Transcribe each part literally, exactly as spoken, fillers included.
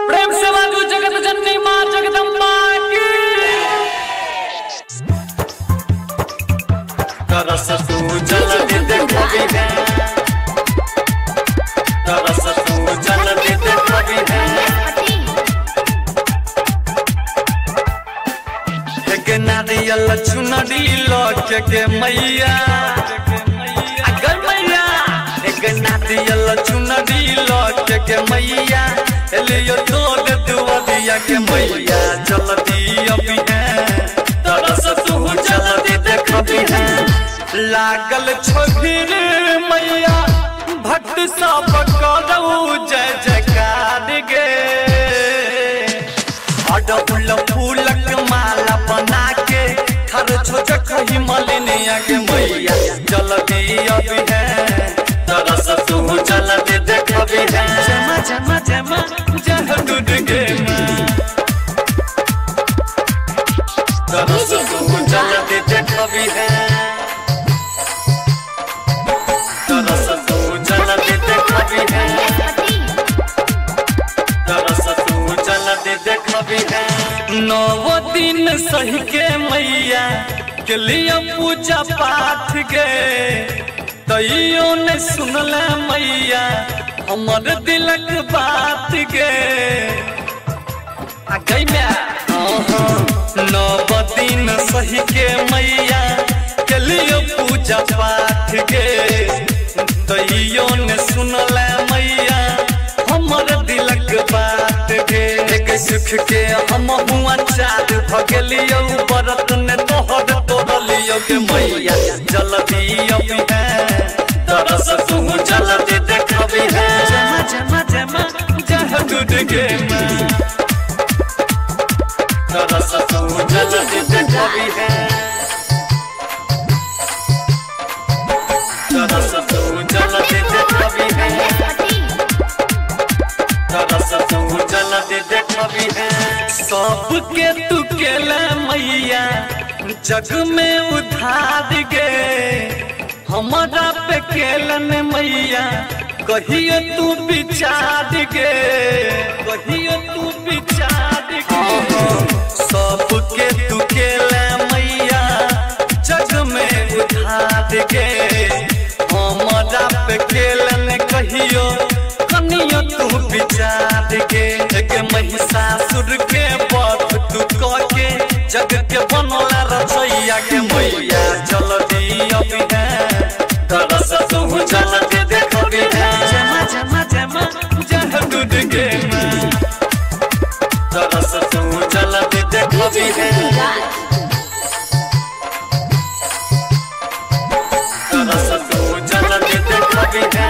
प्रेम से बाजू जगत जननी मां जगदम्बा की तरस तू जल दे देखबी है तरस तू जल दे देखबी है एक नारियल चुनरी लौट के मैया अगर मैया एक नारियल चुनरी लौट के मैया लियो तोड़ दुआरिया के मैया जल्दी अभी है तरस तू जल्दी देखबी है लागल छोगिर मैया भक्त सब करऊ जय जयकार गे अडहुल फूलक माला बना के हर छोटक ही मलिनिया के मैया जल्दी अभी है तरस तू जल्दी देखबी है जमा जमा जमा जहदुद गे तरस तू जल्दी देखबी है तरस तू जल्दी देखबी है तरस तू जल्दी देखबी है नौ दिन सही के मैया के लिए पूजा पाठ गे तैयो ने सुनल मैया हमर दिलक बात गे आ गई मैं नौ दिन सही के मैया के लिए पूजा पाठ गे तैयो ने सुनल मैया हमर दिलक बात गे एक सुख के हम हुआ चार भगलियो बरत ने तोहर तोड़लियो के मैया जल्दी अभी है तरस तू जल्दी देखबी है जमा जमा जमा जहदुद गे तरस तू जल्दी देखबी है तरस तू जल्दी देखबी है तरस तू जल्दी देखबी है सबके तू केला मैया जग में उधार गे हमारा पे केलन मैया कहियो तू विचार गे कहियो तू विचार गे सबके तू केला मैया जग में उधार गे हमारा पे केलन कहियो कनियो तू विचार गे एक महिषासुर के पथ तू कह के जग के बनला रचैया के मैया जल्दी अभी है तरस तू जल्दी देखबी है जमा जमा जमा जहदुद गे तरस तू जल्दी देखबी है तरस तू जल्दी देखबी है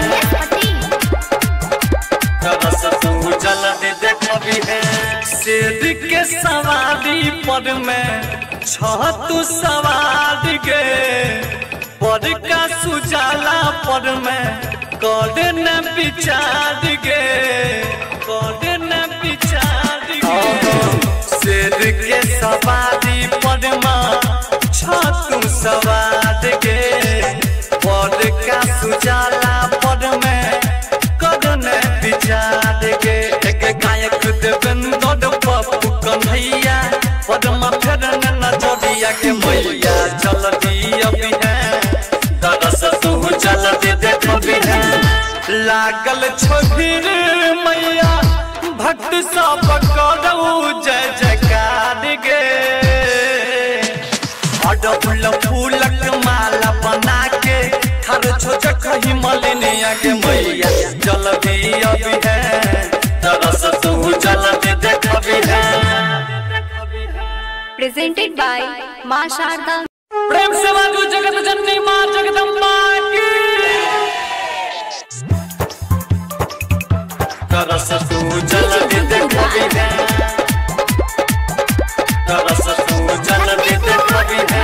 तरस तू जल्दी देखबी है शेर के सवारी पर में छह तू सवार गे पर का सुजाला पर में कौड़े न विचार गे कौड़े न विचार गे शेर के सवारी पर में छह तू सवार गे पर का सुजाला पर में कौड़े न विचार गे एक गायक देवेंद्र पप्पू कन्हैया पदमा फेर नजरिया के मैया जल्दी अभी है तरस तू जल्दी देखबी है लागल छोगिर मैया भक्त सब करऊ जय जयकार गे अडहुल फूलक माला बना के हर छोटक ही मलिनिया के मैया जल्दी अभी है तरस तू जल्दी देखबी है प्रेजेंटेड बाय मां शारदा प्रेम से बाजू जगत जननी मां जगदम्बा की तरस तू जल्दी देखबी है तरस तू जल्दी देखबी है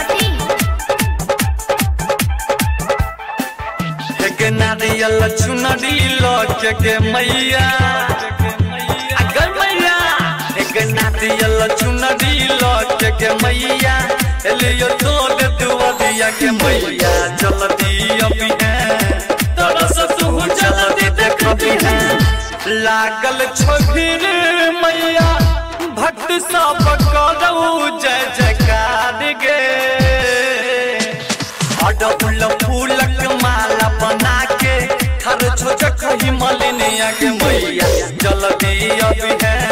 एक नारियल चुनरी लौट के मैया अगर मैया एक नारियल चुनरी लौट के मैया लियो तोड़ दुआरिया के मैया जल्दी अभी है तरस तू जल्दी देखबी है लागल छोभिर मैया भक्त सब करऊ जय जयकार गे अडहुल फूलक माला बना के हर छोजक ही मलिनिया के मैया जल्दी अब है